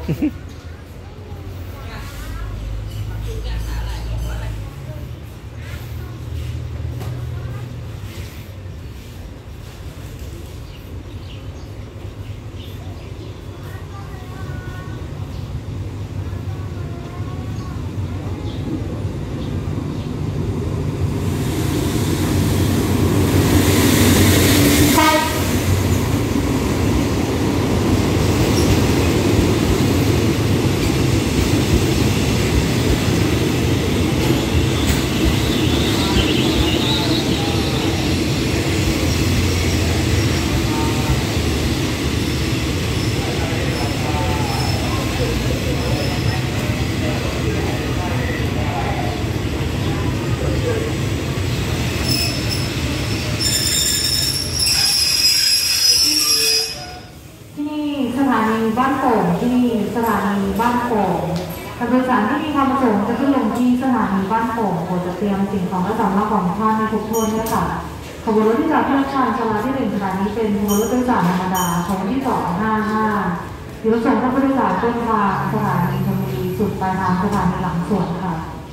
บ้านโป่งที่สถานีบ้านโป่งโดยสารที่มีความประสงค์จะขึ้นลงที่สถานีบ้านโป่งโปรดจะเตรียมสิ่งของและสำรับของท่านในทุกท่วนด้วยค่ะขบวนรถที่จากที่ชานชลาที่1สถานีเป็นขบวนรถโดยสารธรรมดาขบวนที่255อยู่ระส่งท่านผู้โดยสารต้นทางสถานีธนบุรีสุดปลายทางสถานีหลังสวนค่ะ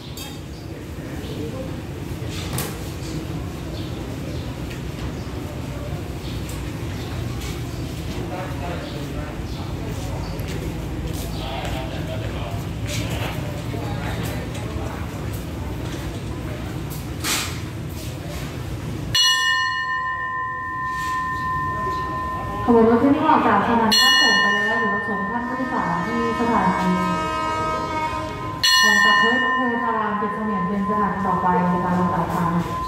ขบวนรถที่นี่ออกจากสถานีบ้านโป่งไปแล้วอยู่รับส่งท่านผู้โดยสารที่สถานีของตะเพิดโพธารามเจ็ดเสมียนเป็นสถานีต่อไปในการลงสายทาง